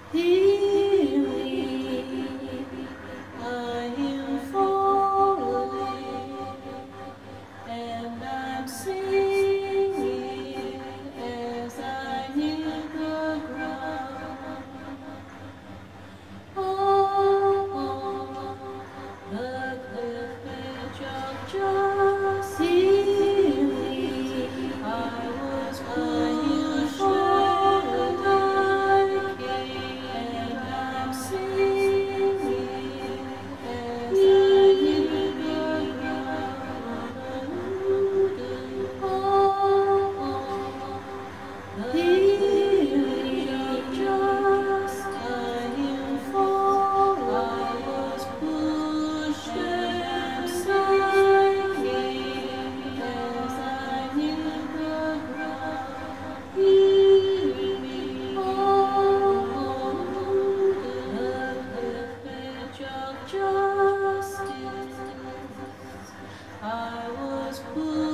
Hear me, I am falling, and I'm singing as I near the ground. Oh, the cliff edge of just hear me, I was pushed and I came, and I'm singing as I near the ground. Oh, hear me, just I am falling, I was pushed and sinking as I near the ground. Hear me, oh, the cliff edge of justice, I was pushed